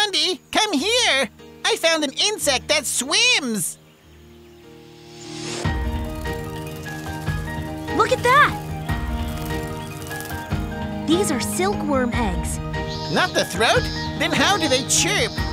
Sandy, come here! I found an insect that swims! Look at that! These are silkworm eggs. Not the throat? Then how do they chirp?